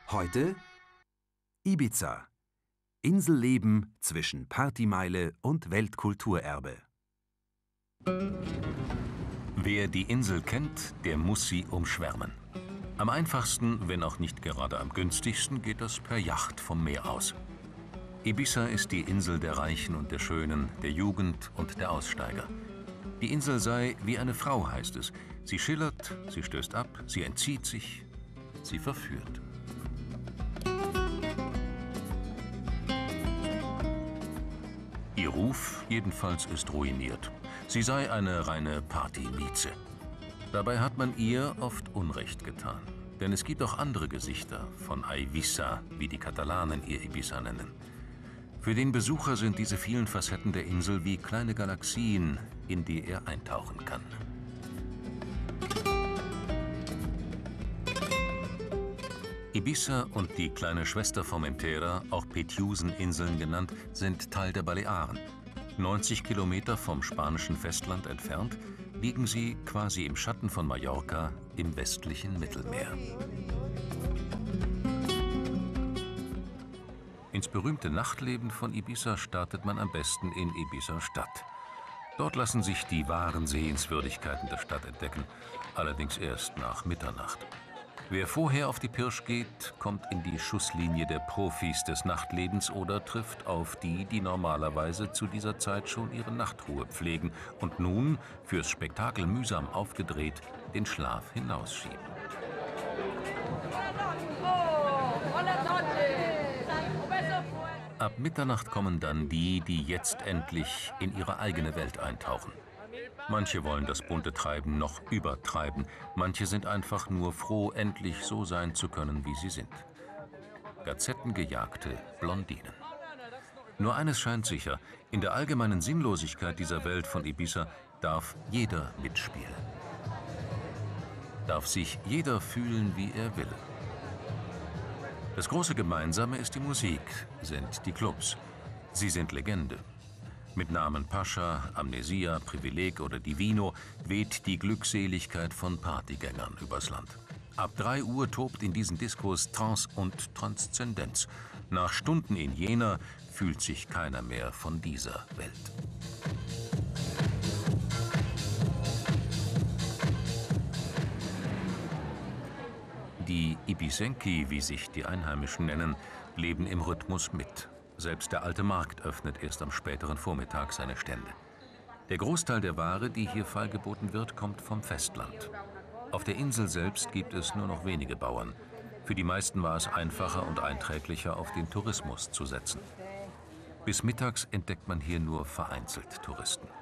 Heute Ibiza. Inselleben zwischen Partymeile und Weltkulturerbe. Wer die Insel kennt, der muss sie umschwärmen. Am einfachsten, wenn auch nicht gerade am günstigsten, geht das per Yacht vom Meer aus. Ibiza ist die Insel der Reichen und der Schönen, der Jugend und der Aussteiger. Die Insel sei wie eine Frau, heißt es. Sie schillert, sie stößt ab, sie entzieht sich, sie verführt. Ihr Ruf jedenfalls ist ruiniert. Sie sei eine reine Party-Mieze. Dabei hat man ihr oft Unrecht getan. Denn es gibt auch andere Gesichter von Eivissa, wie die Katalanen ihr Ibiza nennen. Für den Besucher sind diese vielen Facetten der Insel wie kleine Galaxien, in die er eintauchen kann. Ibiza und die kleine Schwester Formentera, auch Pitiusen-Inseln genannt, sind Teil der Balearen. 90 Kilometer vom spanischen Festland entfernt liegen sie quasi im Schatten von Mallorca im westlichen Mittelmeer. Ins berühmte Nachtleben von Ibiza startet man am besten in Ibiza-Stadt. Dort lassen sich die wahren Sehenswürdigkeiten der Stadt entdecken, allerdings erst nach Mitternacht. Wer vorher auf die Pirsch geht, kommt in die Schusslinie der Profis des Nachtlebens oder trifft auf die, die normalerweise zu dieser Zeit schon ihre Nachtruhe pflegen und nun, fürs Spektakel mühsam aufgedreht, den Schlaf hinausschieben. Ab Mitternacht kommen dann die, die jetzt endlich in ihre eigene Welt eintauchen. Manche wollen das bunte Treiben noch übertreiben, manche sind einfach nur froh, endlich so sein zu können, wie sie sind. Gazettengejagte Blondinen. Nur eines scheint sicher, in der allgemeinen Sinnlosigkeit dieser Welt von Ibiza darf jeder mitspielen. Darf sich jeder fühlen, wie er will. Das große Gemeinsame ist die Musik, sind die Clubs. Sie sind Legende. Mit Namen Pascha, Amnesia, Privileg oder Divino weht die Glückseligkeit von Partygängern übers Land. Ab 3 Uhr tobt in diesen Diskos Trance und Transzendenz. Nach Stunden in Jena fühlt sich keiner mehr von dieser Welt. Die Ibizenki, wie sich die Einheimischen nennen, leben im Rhythmus mit. Selbst der alte Markt öffnet erst am späteren Vormittag seine Stände. Der Großteil der Ware, die hier feilgeboten wird, kommt vom Festland. Auf der Insel selbst gibt es nur noch wenige Bauern. Für die meisten war es einfacher und einträglicher, auf den Tourismus zu setzen. Bis mittags entdeckt man hier nur vereinzelt Touristen.